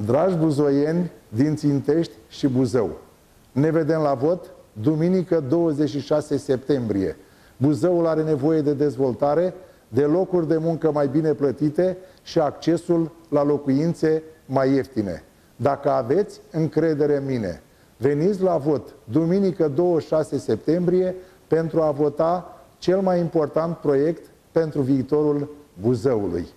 Dragi buzoieni din Țintești și Buzău, ne vedem la vot duminică 26 septembrie. Buzăul are nevoie de dezvoltare, de locuri de muncă mai bine plătite și accesul la locuințe mai ieftine. Dacă aveți încredere în mine, veniți la vot duminică 26 septembrie pentru a vota cel mai important proiect pentru viitorul Buzăului.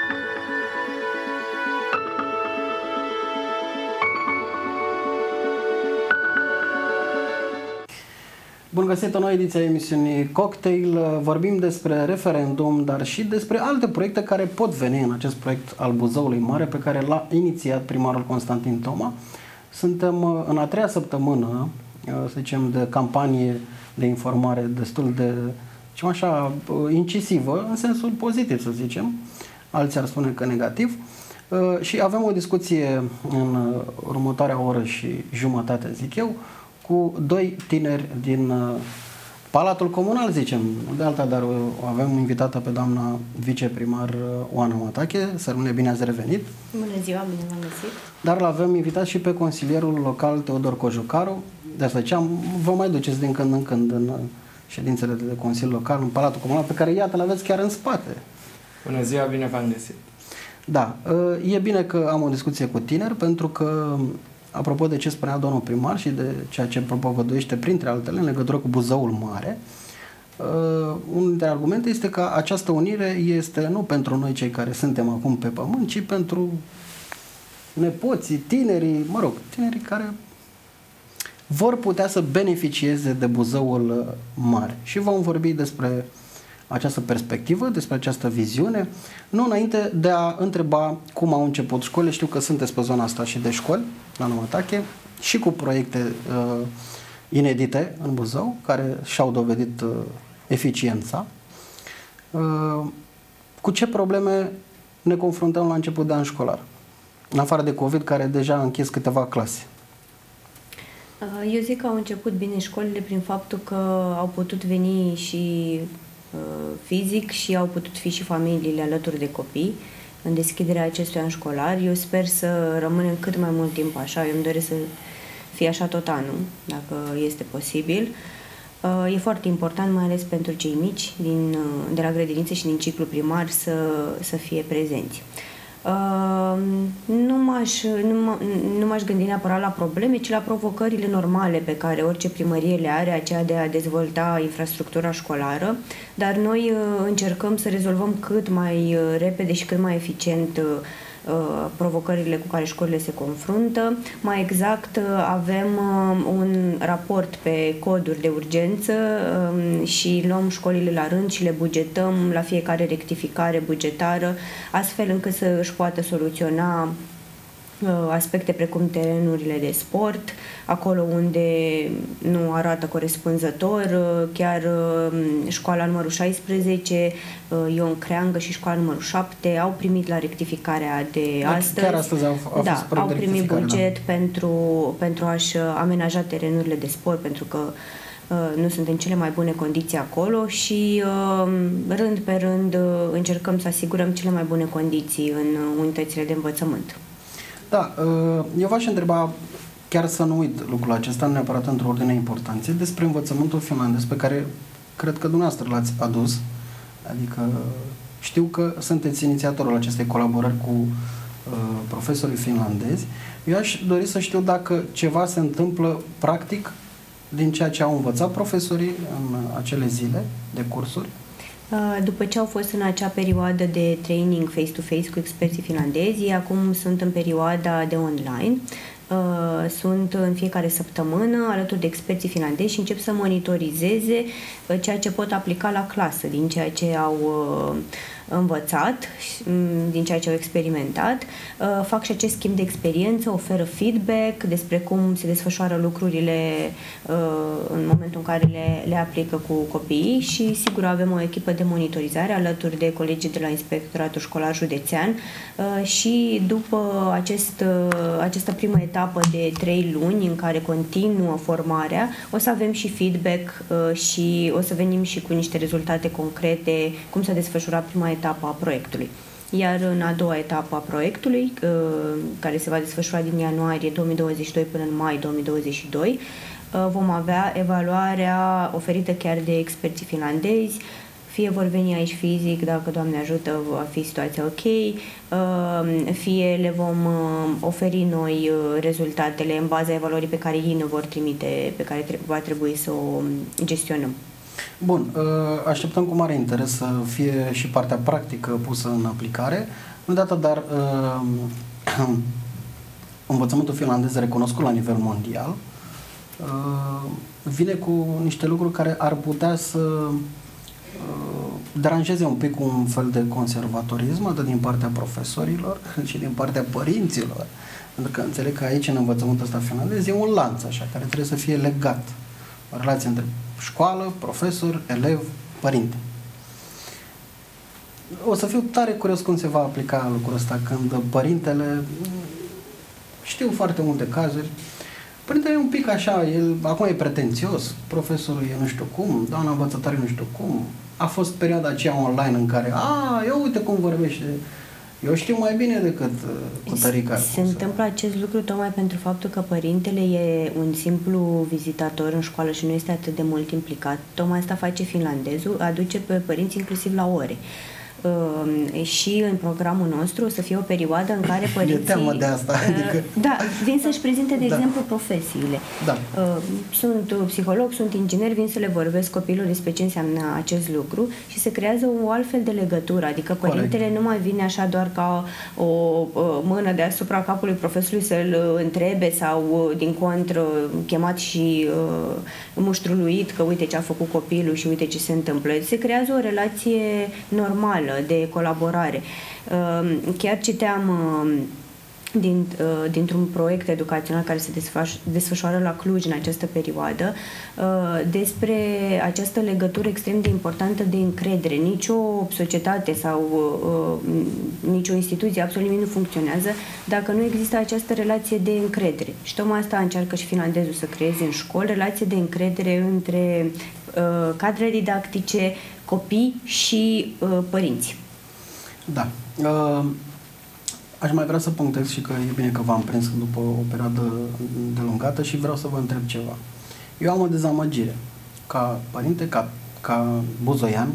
Bun găsit, o nouă ediție a emisiunii Cocktail. Vorbim despre referendum, dar și despre alte proiecte care pot veni în acest proiect al Buzăului Mare, pe care l-a inițiat primarul Constantin Toma. Suntem în a treia săptămână, să zicem, de campanie de informare destul de, zicem așa, incisivă, în sensul pozitiv, să zicem. Alții ar spune că negativ. Și avem o discuție în următoarea oră și jumătate, zic eu, cu doi tineri din Palatul Comunal, zicem, de alta, dar o avem invitată pe doamna viceprimar Oana Matache. Să rămâne bine, ați revenit. Bună ziua, bine v-am găsit. Dar l-avem invitat și pe consilierul local Teodor Cojucaru. De asta ziceam, vă mai duceți din când în când în ședințele de Consiliu Local, în Palatul Comunal, pe care, iată, l-aveți chiar în spate. Bună ziua, bine v-am găsit. Da, e bine că am o discuție cu tineri, pentru că apropo de ce spunea domnul primar și de ceea ce propovăduiește printre altele în legătură cu Buzăul Mare, unul dintre argumente este că această unire este nu pentru noi cei care suntem acum pe pământ, ci pentru nepoții, tinerii, mă rog, tinerii care vor putea să beneficieze de Buzăul Mare. Și vom vorbi despre această perspectivă, despre această viziune, nu înainte de a întreba cum au început școlile. Știu că sunteți pe zona asta și de școli, la Numătache, și cu proiecte inedite în Buzău, care și-au dovedit eficiența. Cu ce probleme ne confruntăm la început de an școlar? În afară de COVID, care deja a închis câteva clase. Eu zic că au început bine școlile prin faptul că au putut veni și fizic și au putut fi și familiile alături de copii în deschiderea acestui an școlar. Eu sper să rămânem cât mai mult timp așa. Eu îmi doresc să fie așa tot anul, dacă este posibil. E foarte important, mai ales pentru cei mici de la grădinițe și din ciclu primar, să fie prezenți. Nu m-aș gândi neapărat la probleme, ci la provocările normale pe care orice primărie le are, aceea de a dezvolta infrastructura școlară, dar noi încercăm să rezolvăm cât mai repede și cât mai eficient provocările cu care școlile se confruntă. Mai exact, avem un raport pe coduri de urgență și luăm școlile la rând și le bugetăm la fiecare rectificare bugetară, astfel încât să își poată soluționa aspecte precum terenurile de sport, acolo unde nu arată corespunzător, chiar școala numărul 16, Ion Creangă, și școala numărul 7 au primit la rectificarea de astăzi. Chiar astăzi au primit buget pentru a-și amenaja terenurile de sport, pentru că nu sunt în cele mai bune condiții acolo și rând pe rând încercăm să asigurăm cele mai bune condiții în unitățile de învățământ. Da, eu v-aș întreba, chiar să nu uit lucrul acesta, neapărat într-o ordine importanță, despre învățământul finlandez, pe care cred că dumneavoastră l-ați adus. Adică știu că sunteți inițiatorul acestei colaborări cu profesorii finlandezi. Eu aș dori să știu dacă ceva se întâmplă practic din ceea ce au învățat profesorii în acele zile de cursuri. După ce au fost în acea perioadă de training face-to-face cu experții finlandezi, acum sunt în perioada de online. Sunt în fiecare săptămână alături de experții finlandezi și încep să monitorizeze ceea ce pot aplica la clasă, din ceea ce au învățat, din ceea ce au experimentat. Fac și acest schimb de experiență, oferă feedback despre cum se desfășoară lucrurile în momentul în care le aplică cu copiii și sigur avem o echipă de monitorizare alături de colegii de la Inspectoratul Școlar Județean și după această primă etapă de 3 luni în care continuă formarea, o să avem și feedback și o să venim și cu niște rezultate concrete, cum s-a desfășurat prima etapă a proiectului. iar în a doua etapă a proiectului, care se va desfășura din ianuarie 2022 până în mai 2022, vom avea evaluarea oferită chiar de experții finlandezi, fie vor veni aici fizic, dacă Doamne ajută, va fi situația ok, fie le vom oferi noi rezultatele în baza evaluării pe care ei ne vor trimite, pe care va trebui să o gestionăm. Bun, așteptăm cu mare interes să fie și partea practică pusă în aplicare. Îndată, dar învățământul finlandez recunoscut la nivel mondial vine cu niște lucruri care ar putea să deranjeze un pic un fel de conservatorism, atât din partea profesorilor și din partea părinților. Pentru că înțeleg că aici, în învățământul ăsta finlandez, e un lanț așa, care trebuie să fie legat. O relație între școală, profesor, elev, părinte. O să fiu tare curios cum se va aplica lucrul ăsta când părintele, știu foarte multe cazuri, părintele e un pic așa, el acum e pretențios, profesorul e nu știu cum, doamna învățătoare nu știu cum, a fost perioada aceea online în care, eu uite cum vorbește, eu știu mai bine decât cu tărica. Se întâmplă acest lucru tocmai pentru faptul că părintele e un simplu vizitator în școală și nu este atât de mult implicat. Tocmai asta face finlandezul, aduce pe părinți inclusiv la ore. Și în programul nostru o să fie o perioadă în care părinții... E teamă de asta. Adică... Da, vin să-și prezinte, de exemplu, profesiile. Da. Sunt psiholog, sunt inginer, vin să le vorbesc copilul despre ce înseamnă acest lucru și se creează o altfel de legătură. Adică părintele nu mai vine așa doar ca o mână deasupra capului profesorului să-l întrebe sau, din contră, chemat și muștruluit că uite ce a făcut copilul și uite ce se întâmplă. Se creează o relație normală de colaborare. Chiar citeam dintr-un proiect educațional care se desfășoară la Cluj în această perioadă despre această legătură extrem de importantă de încredere. Nicio societate sau nicio instituție, absolut nimic nu funcționează dacă nu există această relație de încredere. Și tocmai asta încearcă și finlandezul să creeze în școli, relație de încredere între cadre didactice, copii și părinți. Da. Aș mai vrea să punctez și că e bine că v-am prins după o perioadă delungată și vreau să vă întreb ceva. Eu am o dezamăgire ca părinte, ca buzoian,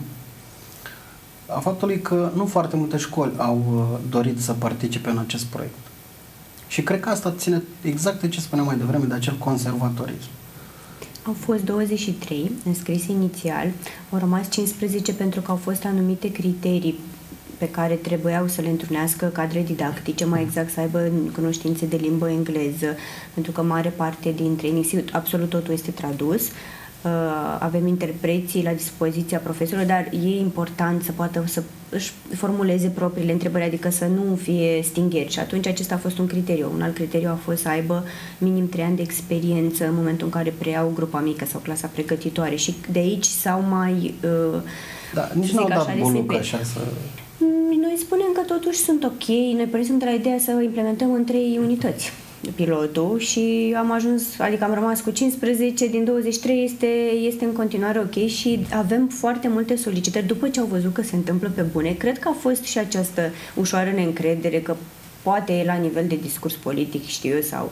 a faptului că nu foarte multe școli au dorit să participe în acest proiect. Și cred că asta ține exact de ce spuneam mai devreme, de acel conservatorism. Au fost 23 înscrise inițial, au rămas 15 pentru că au fost anumite criterii pe care trebuiau să le întrunească cadre didactice, mai exact să aibă cunoștințe de limbă engleză, pentru că mare parte dintre ei, absolut totul este tradus. Avem interpreții la dispoziția profesorilor, dar e important să poată să își formuleze propriile întrebări, adică să nu fie stingheri. Și atunci acesta a fost un criteriu. Un alt criteriu a fost să aibă minim 3 ani de experiență în momentul în care preiau grupa mică sau clasa pregătitoare. Și de aici s-au mai... Da, nici nu au dat bulucă așa să... Noi spunem că totuși sunt ok. Noi părinții sunt de la ideea să implementăm în 3 unități pilotul și am ajuns, adică am rămas cu 15, din 23 este în continuare ok și avem foarte multe solicitări după ce au văzut că se întâmplă pe bune. Cred că a fost și această ușoară neîncredere că poate e la nivel de discurs politic, știu eu, sau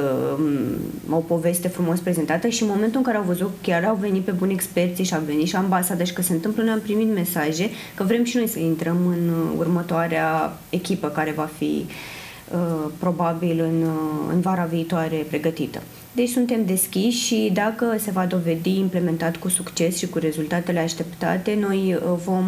o poveste frumos prezentată și în momentul în care au văzut, chiar au venit pe buni experții și au venit și ambasada și că se întâmplă, noi am primit mesaje că vrem și noi să intrăm în următoarea echipă care va fi probabil în vara viitoare pregătită. Deci suntem deschiși și dacă se va dovedi implementat cu succes și cu rezultatele așteptate, noi vom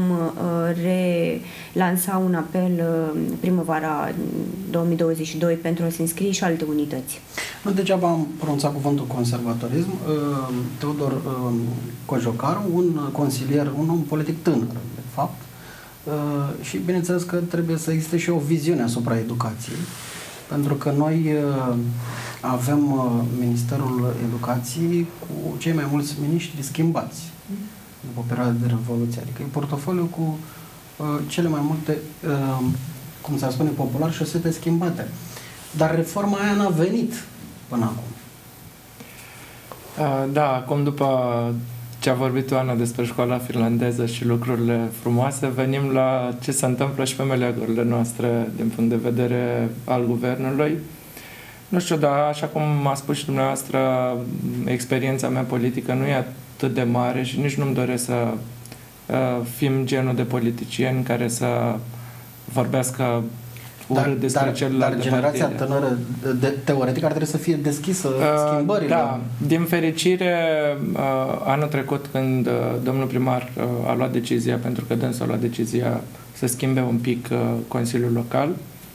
relansa un apel primăvara 2022 pentru a se înscrie și alte unități. Nu degeaba am pronunțat cuvântul conservatorism. Teodor Cojocaru, un consilier, un om politic tânăr, de fapt, și bineînțeles că trebuie să existe și o viziune asupra educației, pentru că noi avem Ministerul Educației cu cei mai mulți miniștri schimbați după o perioadă de revoluție, adică e portofoliu cu cele mai multe, cum s-ar spune popular, șosete schimbate. Dar reforma aia n-a venit până acum. Da, acum după ce a vorbit Oana despre școala finlandeză și lucrurile frumoase, venim la ce se întâmplă și pe meleagurile noastre din punct de vedere al guvernului. Nu știu, dar așa cum a spus și dumneavoastră, experiența mea politică nu e atât de mare și nici nu-mi doresc să fim genul de politicieni care să vorbească urât despre celelalte dar generația partide. tânără, teoretic, ar trebui să fie deschisă schimbările. Da, din fericire, anul trecut când domnul primar a luat decizia, pentru că dânsul a luat decizia să schimbe un pic Consiliul Local,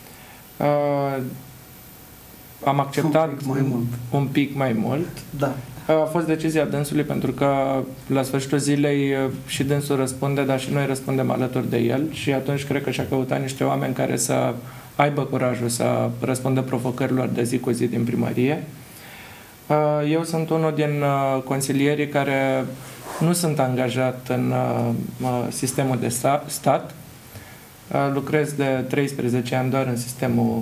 am acceptat un pic mai mult. Da. A fost decizia dânsului pentru că la sfârșitul zilei și dânsul răspunde, dar și noi răspundem alături de el și atunci cred că și-a căutat niște oameni care să aibă curajul să răspundă provocărilor de zi cu zi din primărie. Eu sunt unul din consilierii care nu sunt angajat în sistemul de stat. Lucrez de 13 ani doar în sistemul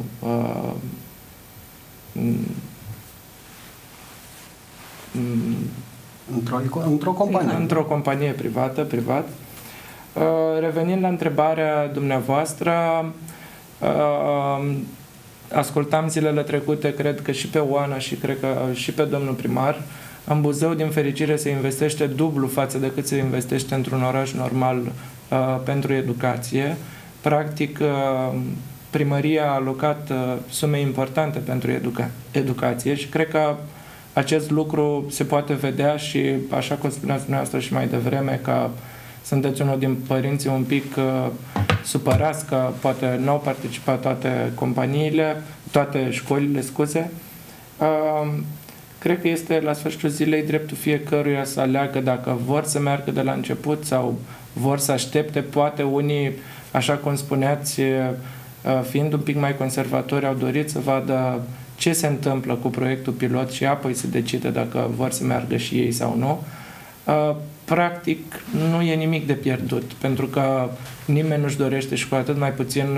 într-o companie. Într-o companie privat. Revenind la întrebarea dumneavoastră, ascultam zilele trecute, cred că și pe Oana și cred că și pe domnul primar, în Buzău, din fericire, se investește dublu față de cât se investește într-un oraș normal pentru educație. Practic, primăria a alocat sume importante pentru educație și cred că acest lucru se poate vedea și, așa cum spuneați dumneavoastră și mai devreme, că sunteți unul din părinții un pic supărați că poate nu au participat toate companiile, toate școlile, scuze. Cred că este la sfârșitul zilei dreptul fiecăruia să aleagă dacă vor să meargă de la început sau vor să aștepte. Poate unii, așa cum spuneați, fiind un pic mai conservatori, au dorit să vadă ce se întâmplă cu proiectul pilot și apoi să decide dacă vor să meargă și ei sau nu. Practic, nu e nimic de pierdut, pentru că nimeni nu-și dorește și cu atât mai puțin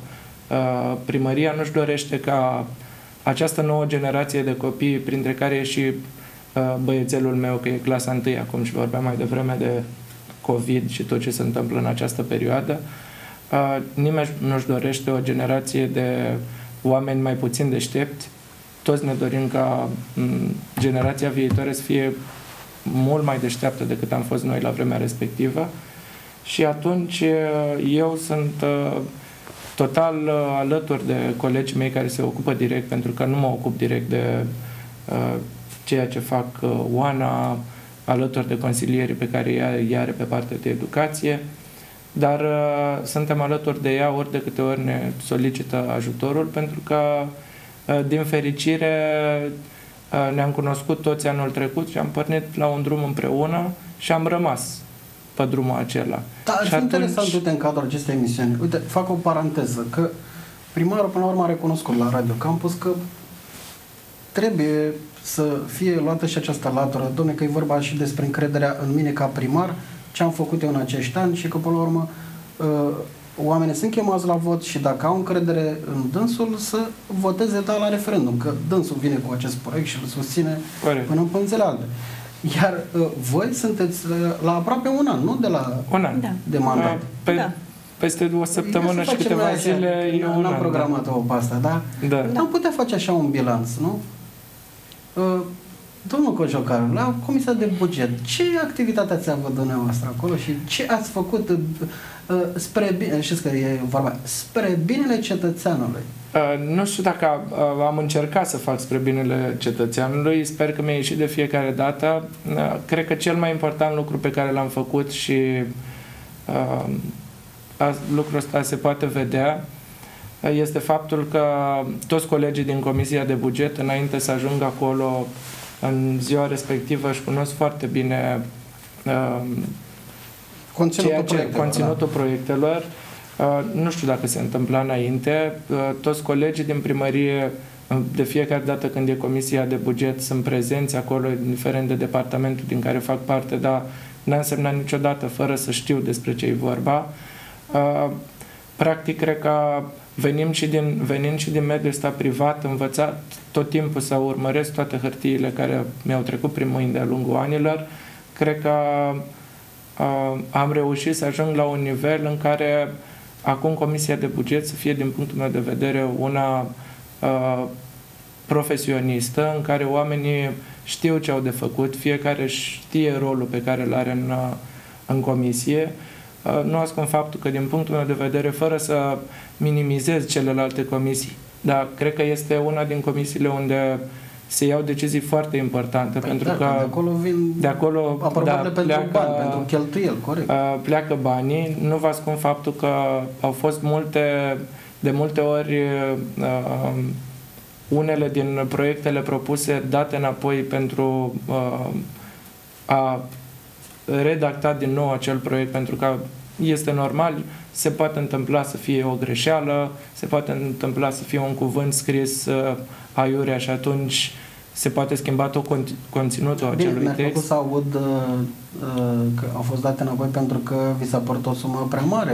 primăria nu-și dorește ca această nouă generație de copii, printre care e și băiețelul meu, că e clasa 1 acum și vorbeam mai devreme de COVID și tot ce se întâmplă în această perioadă, nimeni nu-și dorește o generație de oameni mai puțin deștepți. Toți ne dorim ca generația viitoare să fie mult mai deșteaptă decât am fost noi la vremea respectivă și atunci eu sunt total alături de colegii mei care se ocupă direct, pentru că nu mă ocup direct de ceea ce fac Oana, alături de consilierii pe care ea are pe partea de educație, dar suntem alături de ea ori de câte ori ne solicită ajutorul, pentru că, din fericire, ne-am cunoscut toți anul trecut și am pornit la un drum împreună și am rămas pe drumul acela. Da, ar fi interesant, uite, în cadrul acestei emisiuni. Uite, fac o paranteză, că primarul până la urmă a recunoscut la Radio Campus că trebuie să fie luată și această latură. Dom'le, că e vorba și despre încrederea în mine ca primar, ce am făcut eu în acești ani și că până la urmă oamenii sunt chemați la vot și dacă au încredere în dânsul să voteze la referendum, că dânsul vine cu acest proiect și îl susține până în pânzele albe. Iar voi sunteți la aproape un an, nu? De la de mandat. Peste o săptămână și câteva zile e un an. N-am programat-o pe asta, da? Am putea face așa un bilanț, nu? Domnul Cojocaru, la Comisia de Buget, ce activitate ați avut dumneavoastră acolo și ce ați făcut spre bine, știți că e vorba, spre binele cetățeanului? Nu știu dacă am încercat să fac spre binele cetățeanului, sper că mi-a ieșit de fiecare dată. Cred că cel mai important lucru pe care l-am făcut și lucrul ăsta se poate vedea este faptul că toți colegii din Comisia de Buget, înainte să ajungă acolo în ziua respectivă, își cunosc foarte bine conținutul proiectelor. Nu știu dacă se întâmpla înainte. Toți colegii din primărie, de fiecare dată când e Comisia de Buget, sunt prezenți acolo, indiferent de departamentul din care fac parte, dar n-a însemnat niciodată fără să știu despre ce e vorba. Practic, cred că venind și din mediul ăsta privat, învățat tot timpul să urmăresc toate hârtiile care mi-au trecut prin mâini de-a lungul anilor, cred că am reușit să ajung la un nivel în care acum Comisia de Buget să fie, din punctul meu de vedere, una profesionistă, în care oamenii știu ce au de făcut, fiecare știe rolul pe care îl are în comisie. Nu ascund faptul că, din punctul meu de vedere, fără să minimizez celelalte comisii, dar cred că este una din comisiile unde se iau decizii foarte importante, pentru că de acolo aprobările pentru bani, pentru cheltuieli, corect. Pleacă banii. Nu vă ascund faptul că au fost de multe ori unele din proiectele propuse date înapoi pentru a redacta din nou acel proiect, pentru că este normal, se poate întâmpla să fie o greșeală, se poate întâmpla să fie un cuvânt scris aiurea și atunci se poate schimba tot conținutul acelui text. Mi-a plăcut să aud că au fost date înapoi pentru că vi s-a părut o sumă prea mare.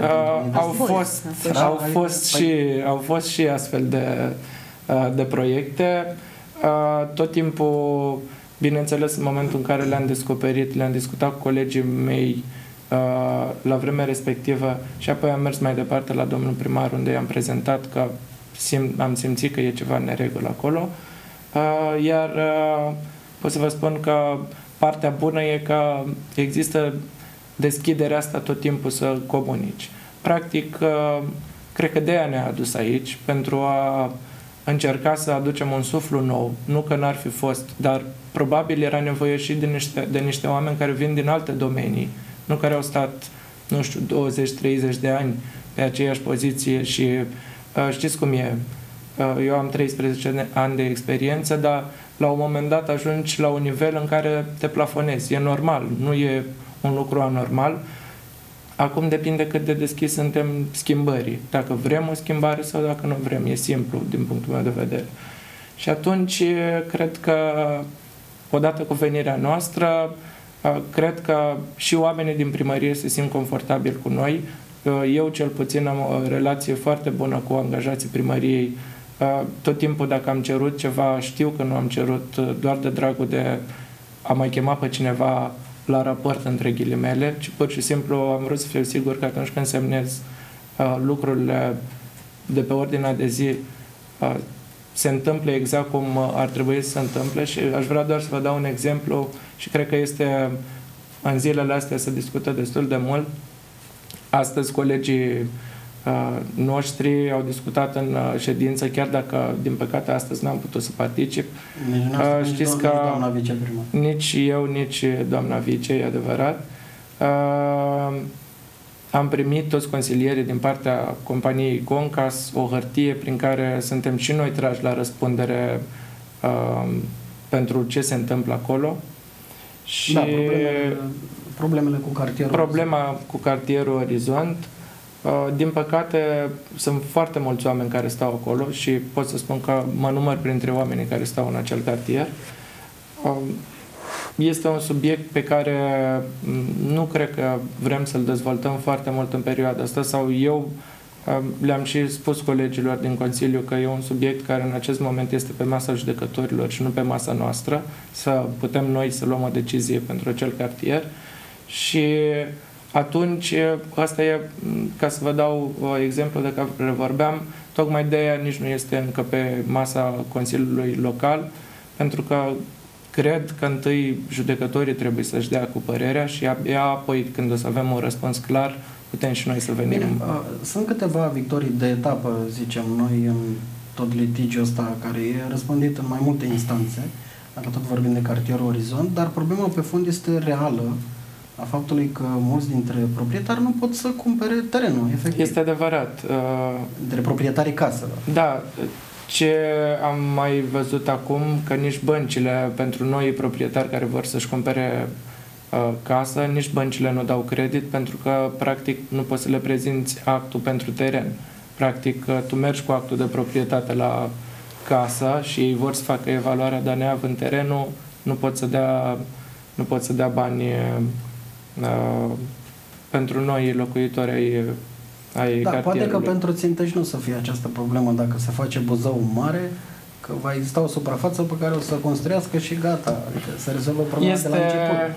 Au fost și astfel de proiecte. Tot timpul, bineînțeles, în momentul în care le-am descoperit, le-am discutat cu colegii mei la vremea respectivă și apoi am mers mai departe la domnul primar, unde i-am prezentat că am simțit că e ceva în neregulă acolo. Iar pot să vă spun că partea bună e că există deschiderea asta tot timpul să comunici. Practic, cred că de-aia ne-a adus aici, pentru a încerca să aducem un suflu nou. Nu că n-ar fi fost, dar probabil era nevoie și de niște oameni care vin din alte domenii, nu care au stat, nu știu, 20-30 de ani pe aceeași poziție și știți cum e. Eu am 13 ani de experiență, dar la un moment dat ajungi la un nivel în care te plafonezi. E normal, nu e un lucru anormal. Acum depinde cât de deschis suntem schimbării. Dacă vrem o schimbare sau dacă nu vrem. E simplu din punctul meu de vedere. Și atunci cred că odată cu venirea noastră, cred că și oamenii din primărie se simt confortabili cu noi. Eu cel puțin am o relație foarte bună cu angajații primăriei. Tot timpul dacă am cerut ceva, știu că nu am cerut doar de dragul de a mai chema pe cineva la raport, între ghilimele, ci pur și simplu am vrut să fiu sigur că atunci când semnez lucrurile de pe ordinea de zi se întâmplă exact cum ar trebui să se întâmple. Și aș vrea doar să vă dau un exemplu și cred că este în zilele astea se discută destul de mult. Astăzi colegii noștri au discutat în ședință, chiar dacă din păcate astăzi n-am putut să particip. Știți că nici eu, nici doamna vice, e adevărat. Am primit toți consilierii din partea companiei Concas o hârtie prin care suntem și noi trași la răspundere pentru ce se întâmplă acolo. Și da, problemele cu cartierul. Problema cu cartierul Orizont. Din păcate, sunt foarte mulți oameni care stau acolo și pot să spun că mă număr printre oamenii care stau în acel cartier. Este un subiect pe care nu cred că vrem să-l dezvoltăm foarte mult în perioada asta, sau eu le-am și spus colegilor din Consiliu că e un subiect care în acest moment este pe masa judecătorilor și nu pe masa noastră, să putem noi să luăm o decizie pentru acel cartier. Și atunci, asta e, ca să vă dau exemplu de care vorbeam, tocmai de aia nici nu este încă pe masa Consiliului Local, pentru că cred că întâi judecătorii trebuie să-și dea cu părerea și abia apoi, când o să avem un răspuns clar, putem și noi să venim. Bine, sunt câteva victorii de etapă, zicem noi, în tot litigiul ăsta, care e răspândit în mai multe instanțe, dacă tot vorbim de cartierul Orizont, dar problema pe fond este reală, a faptului că mulți dintre proprietari nu pot să cumpere terenul, efectiv. Este adevărat. Dintre proprietarii caselor. Da. Ce am mai văzut acum, că nici băncile, pentru noi proprietari care vor să-și cumpere casă, nici băncile nu dau credit, pentru că, practic, nu poți să le prezinți actul pentru teren. Practic, tu mergi cu actul de proprietate la casă și ei vor să facă evaluarea, dar neavând terenul, nu pot să dea bani pentru noi locuitori ai da, cartierului. poate că pentru Țintești nu o să fie această problemă dacă se face Buzău mare, că va exista o suprafață pe care o să construiască și gata, adică să rezolvă problema de la început.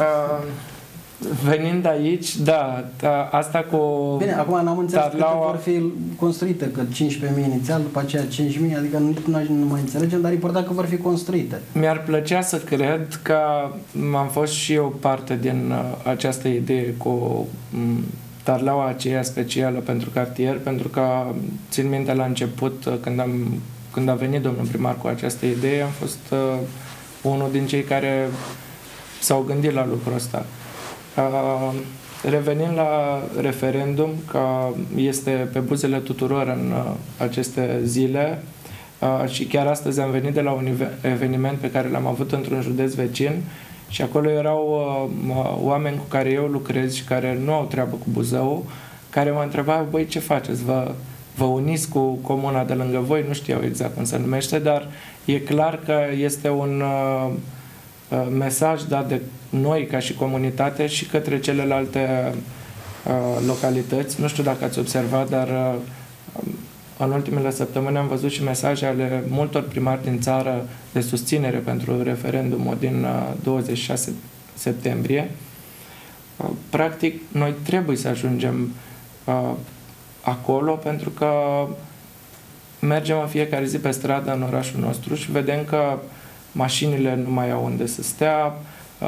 Venind aici, da, asta cu... Bine, acum n-am înțeles câte Tarlaua... vor fi construite, că 15.000 inițial, după aceea 5.000, adică nu mai înțelegem, dar e important că vor fi construite. Mi-ar plăcea să cred că am fost și eu parte din această idee cu Tarlaua aceea specială pentru cartier, pentru că țin minte la început, când a venit domnul primar cu această idee, am fost unul din cei care s-au gândit la lucrul ăsta. Revenind la referendum, că este pe buzele tuturor în aceste zile, și chiar astăzi am venit de la un eveniment pe care l-am avut într-un județ vecin și acolo erau oameni cu care eu lucrez și care nu au treabă cu Buzău, care mă întrebau, băi, ce faceți? Vă uniți cu comuna de lângă voi? Nu știu exact cum se numește, dar e clar că este un mesaj dat de noi ca și comunitate și către celelalte localități. Nu știu dacă ați observat, dar în ultimele săptămâni am văzut și mesaje ale multor primari din țară de susținere pentru referendumul din 26 septembrie. Practic, noi trebuie să ajungem acolo pentru că mergem în fiecare zi pe stradă în orașul nostru și vedem că mașinile nu mai au unde să stea,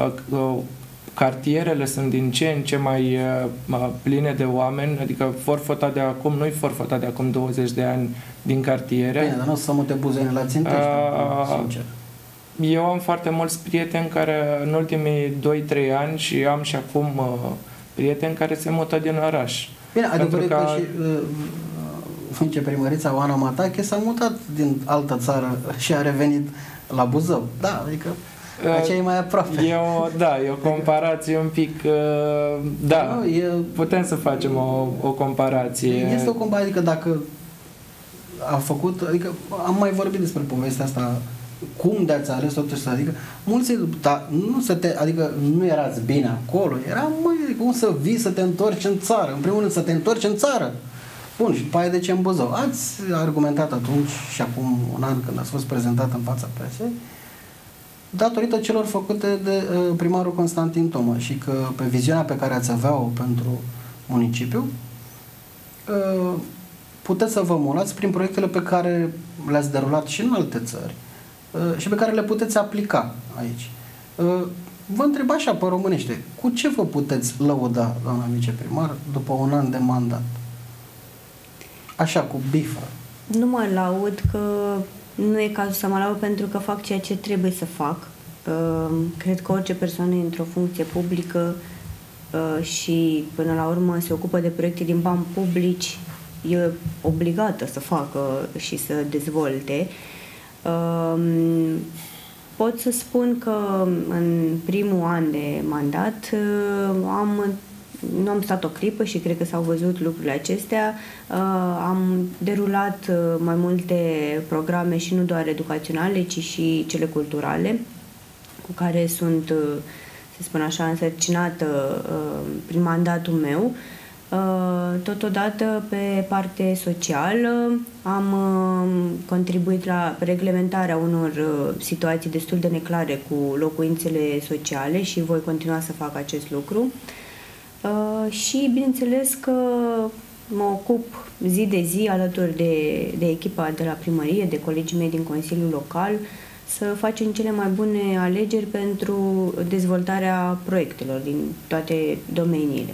cartierele sunt din ce în ce mai pline de oameni, adică Forfota de acum, nu-i Forfota de acum 20 de ani din cartiere. Bine, dar nu o să mute Buzău la Țintești, sincer. Eu am foarte mulți prieteni care în ultimii 2-3 ani și am și acum prieteni care se mută din oraș. Bine, adevărul că și viceprimărița Oana Matache s-a mutat din altă țară și a revenit la Buzău. Da, adică aceea e mai aproape. E o comparație un pic... Da, putem să facem o comparație. Este o comparație, adică dacă a făcut... Adică am mai vorbit despre povestea asta, cum de-ați ales totuși, adică mulți, dar adică nu erați bine acolo, era, cum să vii să te întorci în țară, în primul rând să te întorci în țară. Bun, și după aia de ce în Buzău? Ați argumentat atunci și acum un an când ați fost prezentat în fața presei, datorită celor făcute de primarul Constantin Toma și că pe viziunea pe care ați avea-o pentru municipiu, puteți să vă mulați prin proiectele pe care le-ați derulat și în alte țări și pe care le puteți aplica aici. Vă întreb așa pe românește, cu ce vă puteți lăuda, doamna viceprimar, după un an de mandat? Așa, cu bifă. Nu mă laud, că nu e cazul să mă laud, pentru că fac ceea ce trebuie să fac. Cred că orice persoană e într-o funcție publică și până la urmă se ocupă de proiecte din bani publici, e obligată să facă și să dezvolte. Pot să spun că în primul an de mandat nu am stat o clipă și cred că s-au văzut lucrurile acestea. Am derulat mai multe programe și nu doar educaționale, ci și cele culturale, cu care sunt, să spun așa, însărcinată prin mandatul meu. Totodată, pe parte socială, am contribuit la reglementarea unor situații destul de neclare cu locuințele sociale și voi continua să fac acest lucru. Și bineînțeles că mă ocup zi de zi alături de echipa de la primărie, de colegii mei din Consiliul Local, să facem cele mai bune alegeri pentru dezvoltarea proiectelor din toate domeniile.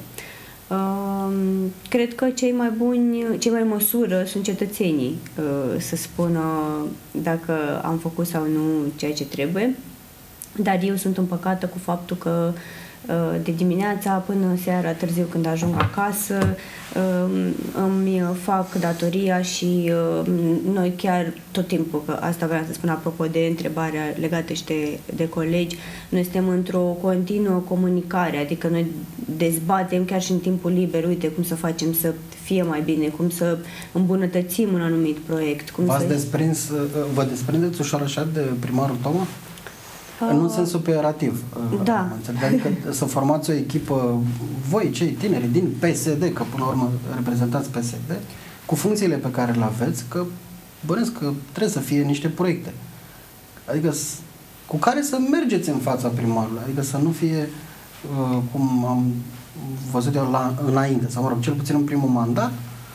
Cred că cei mai măsură sunt cetățenii să spună dacă am făcut sau nu ceea ce trebuie, dar eu sunt împăcată cu faptul că de dimineața până seara târziu când ajung acasă îmi fac datoria și noi chiar tot timpul, că asta vreau să spun apropo de întrebarea legată și de colegi, noi suntem într-o continuă comunicare, adică noi dezbatem chiar și în timpul liber, uite cum să facem să fie mai bine, cum să îmbunătățim un anumit proiect. Vă desprindeți ușor așa de primarul Toma? Nu în sens operativ. Da. Adică să formați o echipă, voi, cei tineri din PSD, că până la urmă reprezentați PSD, cu funcțiile pe care le aveți, că bănesc că trebuie să fie niște proiecte. Adică cu care să mergeți în fața primarului. Adică să nu fie cum am văzut eu înainte, sau mă rog, cel puțin în primul mandat,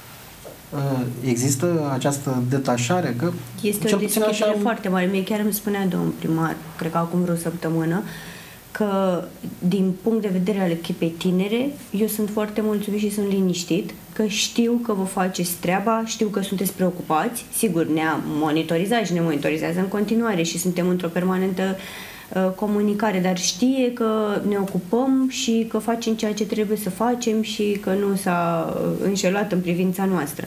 există această detașare că... Este o discuție foarte mare. Mie chiar îmi spunea domnul primar, cred că acum vreo săptămână, că din punct de vedere al echipei tinere, eu sunt foarte mulțumit și sunt liniștit, că știu că vă faceți treaba, știu că sunteți preocupați, sigur ne-a monitorizat și ne monitorizează în continuare și suntem într-o permanentă comunicare, dar știe că ne ocupăm și că facem ceea ce trebuie să facem și că nu s-a înșelat în privința noastră.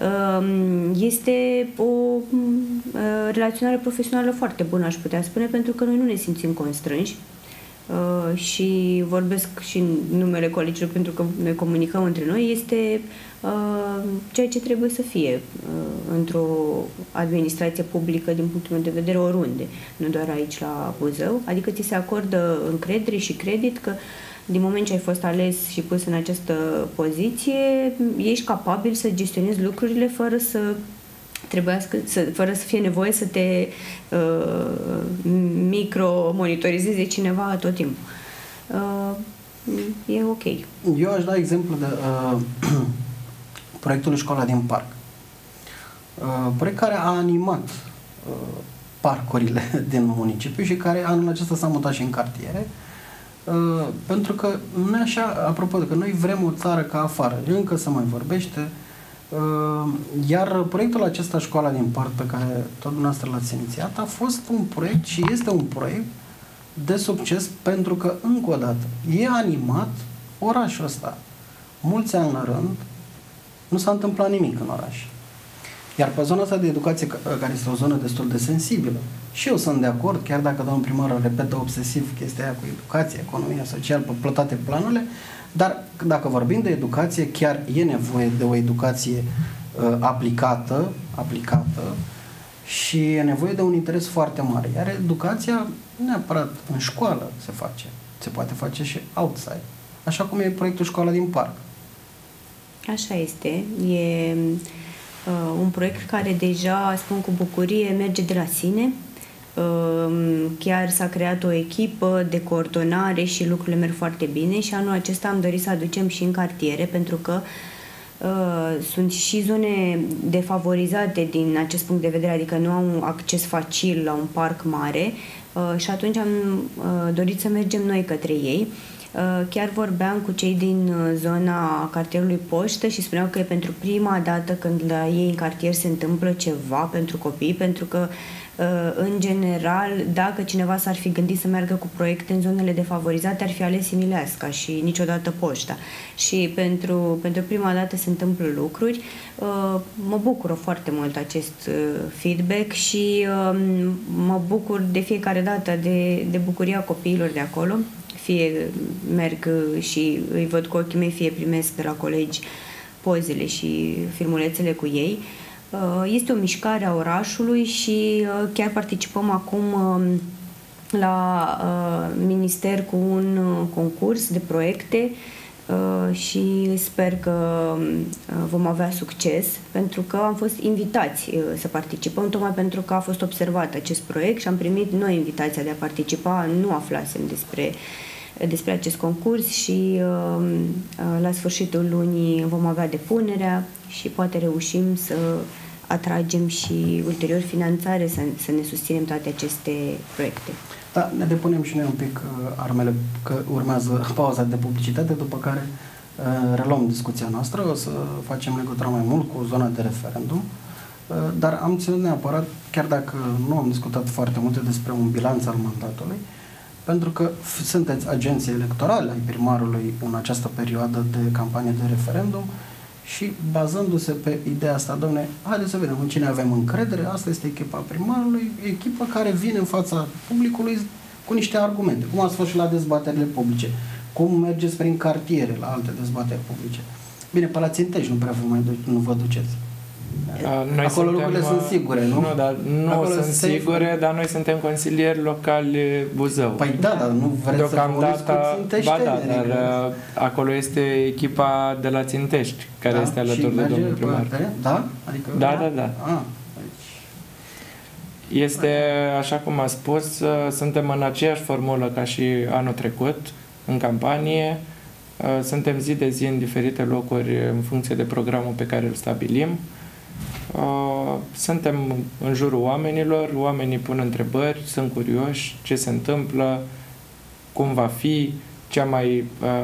Este o relaționare profesională foarte bună, aș putea spune, pentru că noi nu ne simțim constrânși și vorbesc și în numele colegilor pentru că ne comunicăm între noi, este ceea ce trebuie să fie într-o administrație publică din punctul meu de vedere oriunde, nu doar aici la Buzău, adică ți se acordă încredere și credit că din moment ce ai fost ales și pus în această poziție, ești capabil să gestionezi lucrurile fără să fără să fie nevoie să te micro-monitorizeze cineva tot timpul. E ok. Eu aș da exemplu de proiectul Școala din Parc. Proiect care a animat parcurile din municipiu și care anul acesta s-a mutat și în cartiere. Pentru că noi așa, apropo de că noi vrem o țară ca afară, încă se mai vorbește. Iar proiectul acesta, Școala din Parc, pe care tot dumneavoastră l-ați inițiat, a fost un proiect și este un proiect de succes pentru că, încă o dată, e animat orașul ăsta. Mulți ani la rând nu s-a întâmplat nimic în oraș. Iar pe zona asta de educație, care este o zonă destul de sensibilă, și eu sunt de acord, chiar dacă domnul primar repetă obsesiv chestia aia cu educație, economia socială, pe toate planurile, dar dacă vorbim de educație, chiar e nevoie de o educație aplicată și e nevoie de un interes foarte mare. Iar educația, neapărat în școală se face. Se poate face și outside. Așa cum e proiectul Școala din Parc. Așa este. E un proiect care deja, spun cu bucurie, merge de la sine. Chiar s-a creat o echipă de coordonare și lucrurile merg foarte bine și anul acesta am dorit să aducem și în cartiere pentru că sunt și zone defavorizate din acest punct de vedere, adică nu au un acces facil la un parc mare și atunci am dorit să mergem noi către ei. Chiar vorbeam cu cei din zona cartierului Poștă și spuneau că e pentru prima dată când la ei în cartier se întâmplă ceva pentru copii, pentru că în general, dacă cineva s-ar fi gândit să meargă cu proiecte în zonele defavorizate, ar fi ales Emileasca și niciodată Poșta. Și pentru prima dată se întâmplă lucruri. Mă bucură foarte mult acest feedback și mă bucur de fiecare dată de bucuria copiilor de acolo. Fie merg și îi văd cu ochii mei, fie primesc de la colegi pozele și filmulețele cu ei. Este o mișcare a orașului și chiar participăm acum la minister cu un concurs de proiecte și sper că vom avea succes pentru că am fost invitați să participăm tocmai pentru că a fost observat acest proiect și am primit noi invitația de a participa, nu aflasem despre acest concurs și la sfârșitul lunii vom avea depunerea și poate reușim să atragem și ulterior finanțare să ne susținem toate aceste proiecte. Da, ne depunem și noi un pic armele, că urmează pauza de publicitate, după care reluăm discuția noastră, o să facem legătura mai mult cu zona de referendum, dar am ținut neapărat, chiar dacă nu am discutat foarte multe despre un bilanț al mandatului, pentru că sunteți agenții electorale ai primarului în această perioadă de campanie de referendum și bazându-se pe ideea asta, dom'le, haideți să vedem în cine avem încredere, asta este echipa primarului, echipă care vine în fața publicului cu niște argumente, cum ați fost și la dezbaterile publice, cum mergeți prin cartiere la alte dezbateri publice. Bine, pe la Țintești nu vă duceți. Acolo lucrurile sunt sigure, nu? Nu, dar nu sunt sigure, dar noi suntem consilieri locali Buzău. Păi da, dar nu vreți să uniți cu Ținteșteni. Ba da, dar acolo este echipa de la Țintești, care este alături de domnul primar. Da? Adică, da. Deci Este, așa cum a spus, suntem în aceeași formulă ca și anul trecut, în campanie. Suntem zi de zi în diferite locuri în funcție de programul pe care îl stabilim. Suntem în jurul oamenilor, oamenii pun întrebări, sunt curioși ce se întâmplă, cum va fi. Cea mai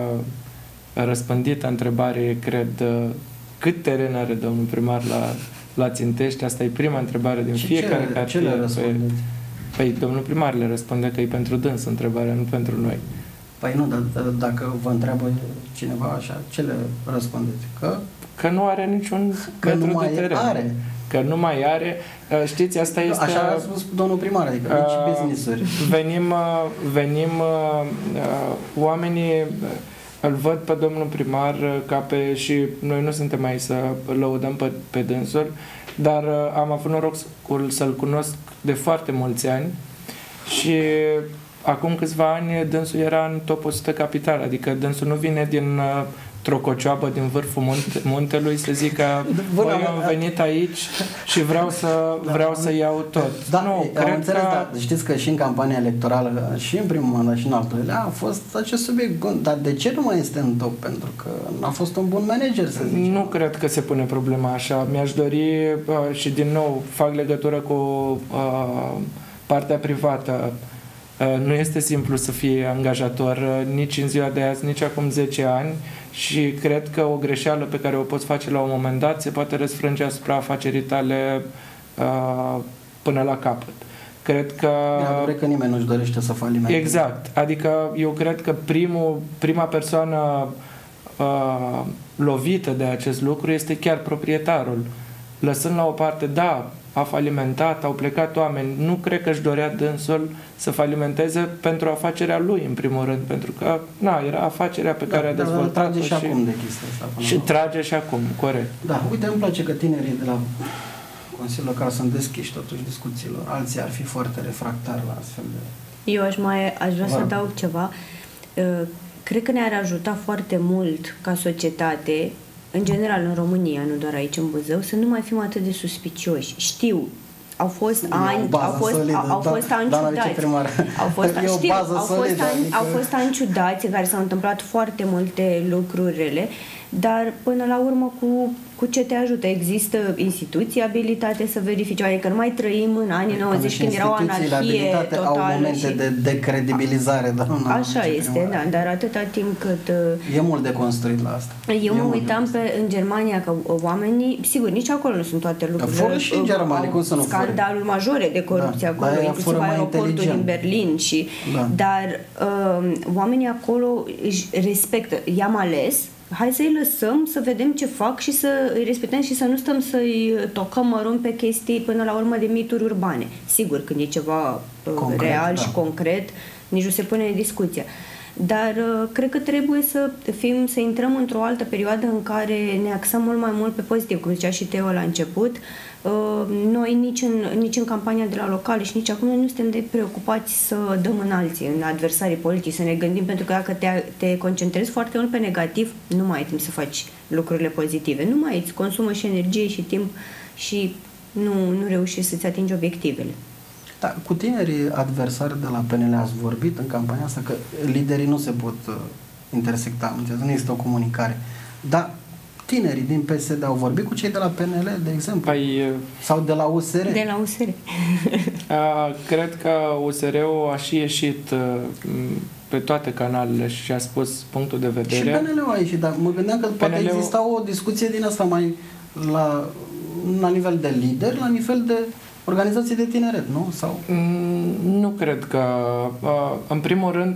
răspândită întrebare, cred, cât teren are domnul primar la Țintești? Asta e prima întrebare din fiecare cartier. Ce le răspundeți? Păi domnul primar le răspunde că e pentru dâns întrebarea, nu pentru noi. Păi nu, dar dacă vă întreabă cineva așa, ce le răspundeți? Că nu are niciun metru de teren. Are. Că nu mai are. Știți, asta este... Așa a spus domnul primar, adică nici business-uri. Venim oamenii îl văd pe domnul primar și noi nu suntem aici să lăudăm pe dânsul, dar am avut norocul să-l cunosc de foarte mulți ani și acum câțiva ani dânsul era în top 100 capital, adică dânsul nu vine din trococioabă din vârful muntelui să zic că eu am venit aici și vreau să iau tot. Da, nu, cred înțeles, că... Da, știți că și în campania electorală, și în primul mandat și în al doilea, a fost acest subiect. Dar de ce nu mai este în top? Pentru că n-a fost un bun manager, să zicem. Nu cred că se pune problema așa. Mi-aș dori și din nou fac legătură cu partea privată. Nu este simplu să fii angajator nici în ziua de azi, nici acum 10 ani și cred că o greșeală pe care o poți face la un moment dat se poate răsfrânge asupra afacerii tale până la capăt. Cred că... Cred că nimeni nu-și dorește să falimenteze. Exact. Adică eu cred că prima persoană lovită de acest lucru este chiar proprietarul. Lăsând la o parte, da, a falimentat, au plecat oameni. Nu cred că își dorea dânsul să falimenteze pentru afacerea lui, în primul rând, pentru că, era afacerea pe care a dezvoltat-o. Trage și acum de chestia asta. Și trage și acum, corect. Da, uite, îmi place că tinerii de la Consiliul Local sunt deschiși totuși discuțiilor. Alții ar fi foarte refractari la astfel de... Eu aș vrea să adaug ceva. Cred că ne-ar ajuta foarte mult ca societate, în general în România, nu doar aici în Buzău, să nu mai fim atât de suspicioși. Știu, au fost ani ciudați. Au fost ani ciudați în care s-au întâmplat foarte multe lucruri rele, dar până la urmă cu ce te ajută? Există instituții abilitate să verifice, adică nu mai trăim în anii 90 când era o anarhie totală. Au momente de decredibilizare, dar nu. Așa este, da, dar atâta timp cât... E mult de construit la asta. Eu mă uitam în Germania că oamenii, sigur, nici acolo nu sunt toate lucrurile. Fără și în Germania, cum să nu fără? Scandaluri majore de corupție acolo, inclusiv aeroportul din Berlin și... Da. Dar oamenii acolo își respectă. I-am ales, hai să-i lăsăm să vedem ce fac și să îi respectăm și să nu stăm să-i tocăm mărunt pe chestii până la urmă de mituri urbane. Sigur, când e ceva concret, real și concret, nici nu se pune în discuție. Dar cred că trebuie să intrăm într-o altă perioadă în care ne axăm mult mai mult pe pozitiv, cum zicea și Teo la început. Noi nici în campania de la locale și nici acum nu suntem de preocupați să dăm în alții, în adversarii politici, să ne gândim, pentru că dacă te concentrezi foarte mult pe negativ, nu mai ai timp să faci lucrurile pozitive. Nu mai îți consumă și energie și timp și nu reușești să-ți atingi obiectivele. Da, cu tinerii adversari de la PNL ați vorbit în campania asta că liderii nu se pot intersecta, nu există o comunicare. Dar tinerii din PSD au vorbit cu cei de la PNL, de exemplu? Sau de la USR? De la USR. Cred că USR-ul a și ieșit pe toate canalele și a spus punctul de vedere. Și PNL-ul a ieșit, dar mă gândeam că poate exista o discuție din asta mai la nivel de lider, la nivel de organizații de tineret, nu? Sau? Nu cred că... În primul rând,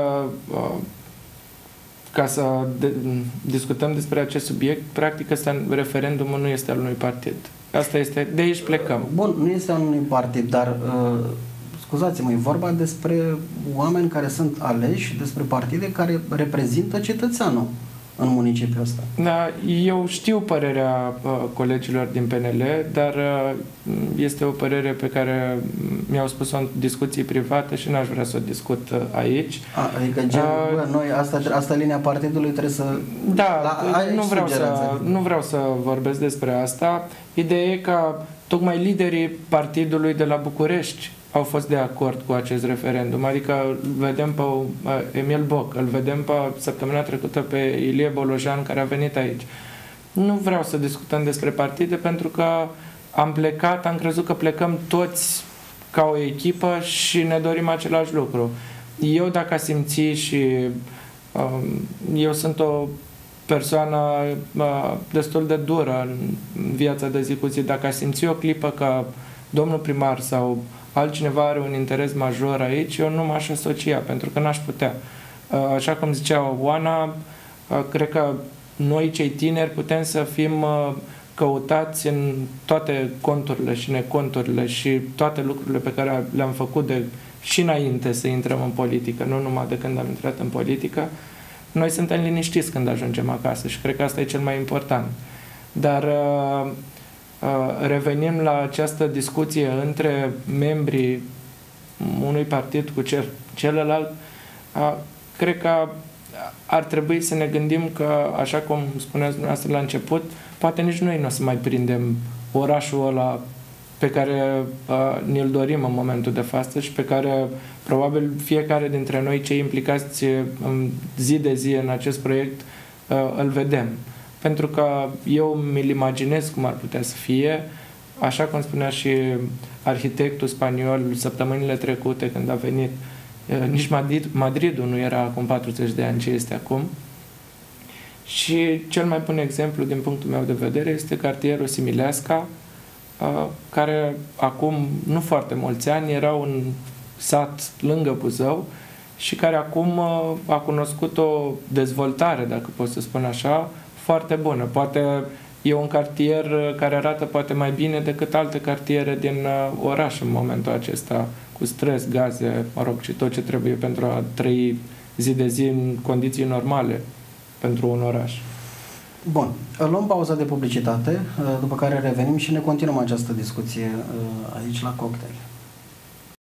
ca să discutăm despre acest subiect, practic referendumul nu este al unui partid. Asta este, de aici plecăm. Bun, nu este al unui partid, dar scuzați-mă, e vorba despre oameni care sunt aleși, despre partide care reprezintă cetățeanul în municipiul ăsta. Da, eu știu părerea colegilor din PNL, dar este o părere pe care mi-au spus-o în discuții private și n-aș vrea să o discut aici. Adică noi, asta linia partidului trebuie să... Da, nu vreau să vorbesc despre asta. Ideea e că tocmai liderii partidului de la București au fost de acord cu acest referendum. Adică îl vedem pe Emil Boc, îl vedem pe săptămâna trecută pe Ilie Bolojan, care a venit aici. Nu vreau să discutăm despre partide, pentru că am crezut că plecăm toți ca o echipă și ne dorim același lucru. Eu, dacă a simți, și eu sunt o persoană destul de dură în viața de zi cu zi, dacă a simți o clipă că domnul primar sau altcineva are un interes major aici, eu nu m-aș asocia, pentru că n-aș putea. Așa cum zicea Oana, cred că noi, cei tineri, putem să fim căutați în toate conturile și neconturile și toate lucrurile pe care le-am făcut și înainte să intrăm în politică, nu numai de când am intrat în politică. Noi suntem liniștiți când ajungem acasă și cred că asta e cel mai important. Dar revenim la această discuție între membrii unui partid cu celălalt, cred că ar trebui să ne gândim că, așa cum spuneați dumneavoastră la început, poate nici noi nu o să mai prindem orașul ăla pe care ne-l dorim în momentul de față și pe care probabil fiecare dintre noi, cei implicați zi de zi în acest proiect, îl vedem. Pentru că eu mi-l imaginez cum ar putea să fie, așa cum spunea și arhitectul spaniol săptămânile trecute când a venit. Nici Madridul nu era acum 40 de ani ce este acum. Și cel mai bun exemplu din punctul meu de vedere este cartierul Simileasca, care acum nu foarte mulți ani era un sat lângă Buzău și care acum a cunoscut o dezvoltare, dacă pot să spun așa, foarte bună. Poate e un cartier care arată poate mai bine decât alte cartiere din oraș în momentul acesta, cu stres, gaze, mă rog, și tot ce trebuie pentru a trăi zi de zi în condiții normale pentru un oraș. Bun, luăm pauza de publicitate, după care revenim și ne continuăm această discuție aici la Cocktail.